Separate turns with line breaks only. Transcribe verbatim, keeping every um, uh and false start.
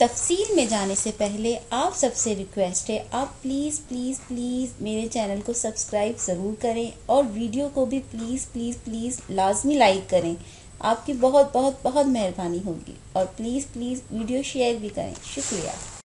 तफसील में जाने से पहले आप सबसे रिक्वेस्ट है, आप प्लीज़ प्लीज़ प्लीज़ मेरे चैनल को सब्सक्राइब ज़रूर करें और वीडियो को भी प्लीज़ प्लीज़ प्लीज़ लाजमी लाइक करें। आपकी बहुत बहुत बहुत मेहरबानी होगी। और प्लीज़ प्लीज़ वीडियो शेयर भी करें। शुक्रिया।